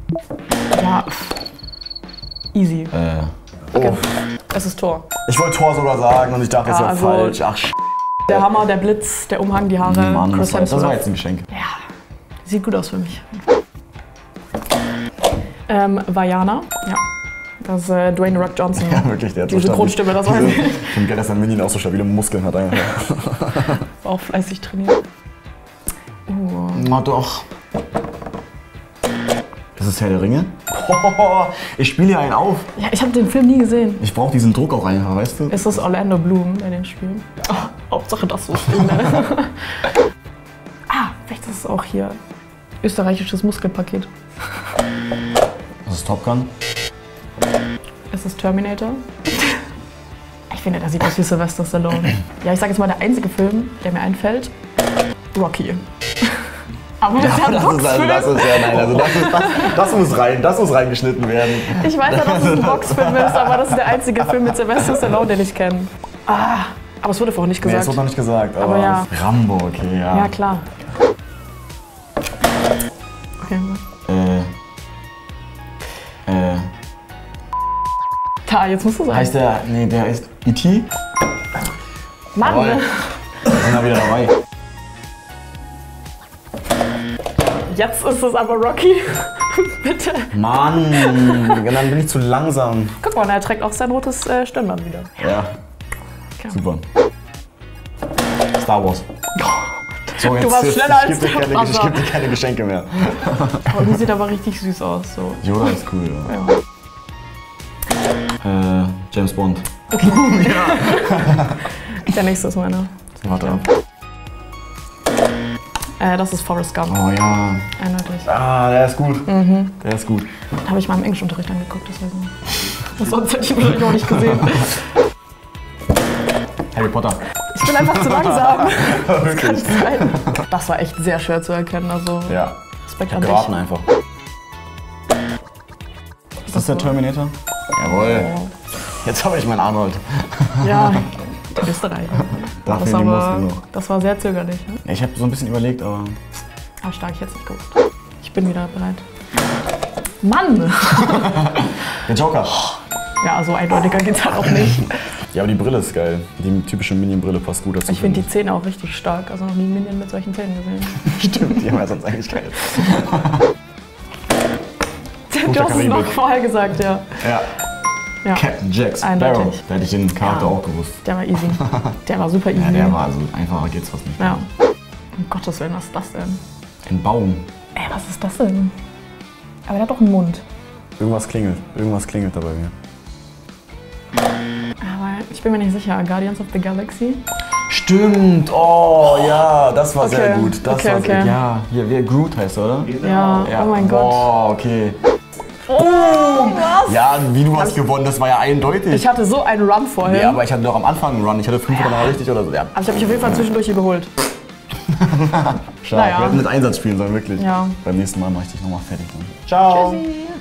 Ja. Easy. Okay. Oh. Es ist Thor. Ich wollte Tor sogar sagen und ich dachte, das Ja, wäre also falsch. Ach, der Hammer, der Blitz, der Umhang, die Haare. Mann, Chris das war Hemsworth. jetzt ein Geschenk. Ja, sieht gut aus für mich. Vajana. Ja. Das ist Dwayne Rock Johnson. Ja, wirklich, der hat Diese so Grundstimme, das weiß ich. Ich finde geil, dass sein Minion auch so stabile Muskeln hat. Einfach. War auch fleißig trainiert. Na doch. Das ist Herr der Ringe. Oh, ich spiele hier einen auf. Ja, ich habe den Film nie gesehen. Ich brauche diesen Druck auch einfach, weißt du? Ist das Orlando Bloom, der den spielt? Oh, Hauptsache das ist Film, ne? Vielleicht ist es auch hier österreichisches Muskelpaket. Das ist Top Gun. Ist es Terminator? Ich finde, der sieht aus wie Sylvester Stallone. Ja, ich sage jetzt mal, der einzige Film, der mir einfällt, Rocky. Aber das ist ja ein Boxfilm. Das muss reingeschnitten werden. Ich weiß ja, dass es ein Boxfilm ist, aber das ist der einzige Film mit Sylvester Stallone, den ich kenne. Aber es wurde vorhin nicht Nee, gesagt. es wurde noch nicht gesagt, aber ja. Rambo, okay, ja. Ja, klar. Okay. Da, jetzt musst du sagen. Heißt der, nee, der ist E.T.? Mann! Jawohl. Wir sind da wieder dabei. Jetzt ist es aber Rocky. Bitte. Mann, dann bin ich zu langsam. Guck mal, er trägt auch sein rotes Stirnband wieder. Ja, Okay. super. Star Wars. So, Du warst schneller als der Ich gebe dir keine Geschenke mehr. Oh, die sieht aber richtig süß aus. So. Yoda ist cool, ja. Ja. James Bond. Der nächste ist meiner. Warte. Das ist Forrest Gump. Oh ja. Eindeutig. Ah, der ist gut. Der ist gut. Habe ich mal im Englischunterricht angeguckt, das weiß ich nicht. Sonst hätte ich wahrscheinlich noch nicht gesehen. Harry Potter. Ich bin einfach zu langsam. Wirklich. Das war echt sehr schwer zu erkennen. Also Ja. Respekt an dich. Geraten einfach. Ist das der Terminator? Jawohl. Oh. Jetzt habe ich meinen Arnold. Ja, der Österreicher. Dafür Das, die aber, Muskeln noch. das war sehr zögerlich. Ne? Ich habe so ein bisschen überlegt, aber... Aber stark, ich jetzt nicht gewusst. Ich bin wieder bereit. Mann! Der Joker. Ja, so eindeutiger geht's halt auch nicht. Ja, aber die Brille ist geil. Die typische Minion-Brille passt gut dazu. Ich finde die Zähne auch richtig stark. Also noch nie einen Minion mit solchen Zähnen gesehen. Stimmt, die haben ja sonst eigentlich keine. Du hast es noch vorher gesagt, ja. Ja, Captain Jack Sparrow. Eindeutig. Da hätte ich den Charakter Ja. auch gewusst. der war easy. Der war super easy. Ja, der war also einfacher geht's fast nicht. Ja. Um Gottes Willen, was ist das denn? Ein Baum. Ey, was ist das denn? Aber der hat doch einen Mund. Irgendwas klingelt da bei mir. Aber ich bin mir nicht sicher. Guardians of the Galaxy? Stimmt, oh ja, das war sehr Okay. gut. Das Okay, war okay. Ja, hier, wie Groot heißt er, oder? Ja, oh mein Gott. Oh, okay. Was? Ja, wie du hast gewonnen, das war ja eindeutig. Ich hatte so einen Run vorher. Ja, aber ich hatte doch am Anfang einen Run. Ich hatte 5 oder mal richtig oder so. Ja. Aber ich habe mich auf jeden Fall zwischendurch überholt. Stark. Naja. Wir hätten mit Einsatz spielen sollen, wirklich. Ja. Beim nächsten Mal mache ich dich nochmal fertig. Ciao. Tschüssi.